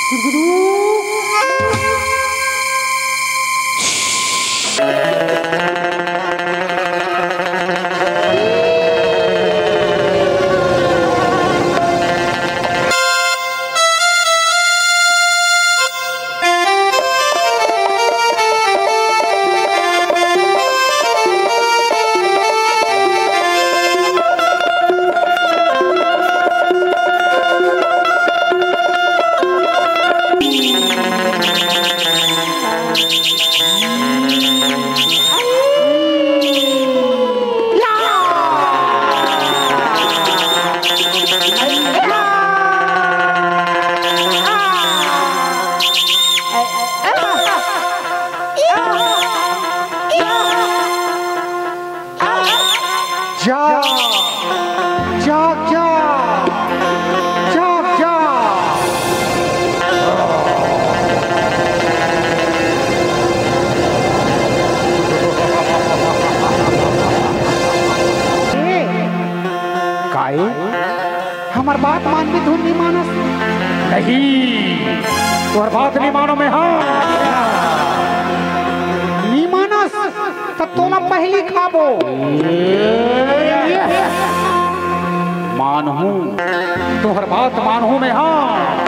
हमार बात मान भी धुन नहीं मानस नहीं तोहर बात नहीं मानो में हाँ नहीं मानस तो तोला पहली खाबो मानहूं तोहर बात मानहूं में हाँ